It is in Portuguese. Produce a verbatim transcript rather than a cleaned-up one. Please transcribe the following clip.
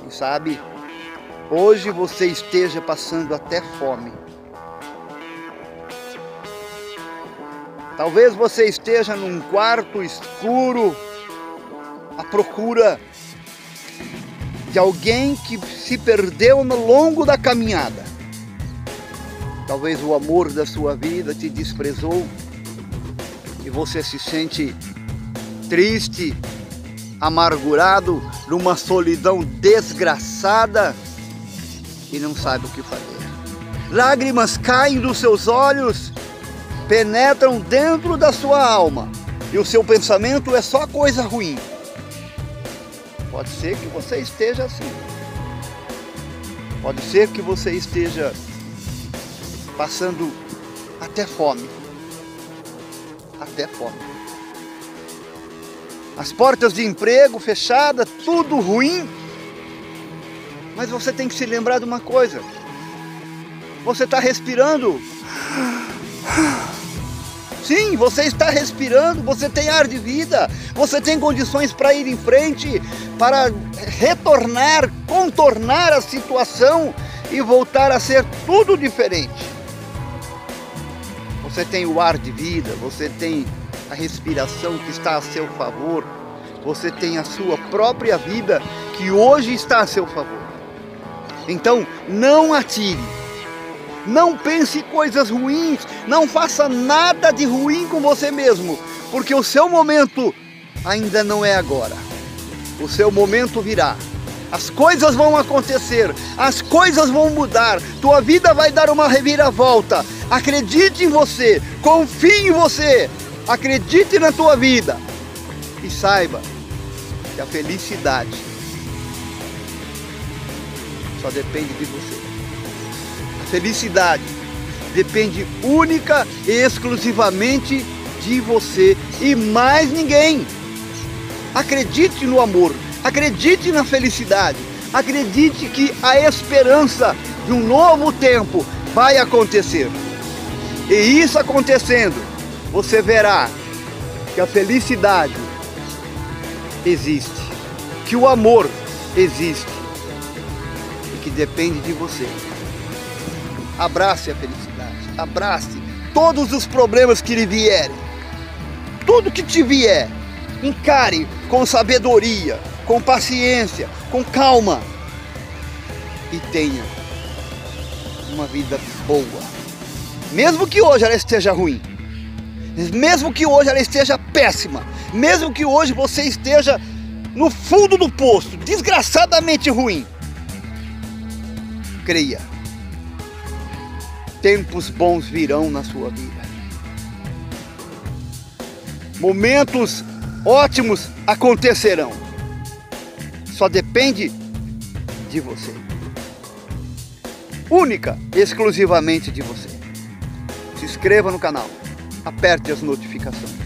Quem sabe hoje você esteja passando até fome. Talvez você esteja num quarto escuro à procura de alguém que se perdeu no longo da caminhada. Talvez o amor da sua vida te desprezou e você se sente triste, amargurado, numa solidão desgraçada e não sabe o que fazer. Lágrimas caem dos seus olhos, penetram dentro da sua alma e o seu pensamento é só coisa ruim. Pode ser que você esteja assim. Pode ser que você esteja passando até fome. Até fome. As portas de emprego fechadas, tudo ruim. Mas você tem que se lembrar de uma coisa. Você está respirando. Sim, você está respirando, você tem ar de vida, você tem condições para ir em frente, para retornar, contornar a situação e voltar a ser tudo diferente. Você tem o ar de vida, você tem a respiração que está a seu favor, você tem a sua própria vida que hoje está a seu favor. Então, não atire. Não pense coisas ruins, não faça nada de ruim com você mesmo, porque o seu momento ainda não é agora. O seu momento virá. As coisas vão acontecer, as coisas vão mudar, tua vida vai dar uma reviravolta. Acredite em você, confie em você, acredite na tua vida e saiba que a felicidade só depende de você. Felicidade depende única e exclusivamente de você e mais ninguém. Acredite no amor, acredite na felicidade, acredite que a esperança de um novo tempo vai acontecer. E isso acontecendo, você verá que a felicidade existe, que o amor existe e que depende de você. Abrace a felicidade, abrace todos os problemas que lhe vierem, tudo que te vier, encare com sabedoria, com paciência, com calma e tenha uma vida boa, mesmo que hoje ela esteja ruim, mesmo que hoje ela esteja péssima, mesmo que hoje você esteja no fundo do poço, desgraçadamente ruim, creia. Tempos bons virão na sua vida. Momentos ótimos acontecerão. Só depende de você. Única, exclusivamente de você. Se inscreva no canal. Aperte as notificações.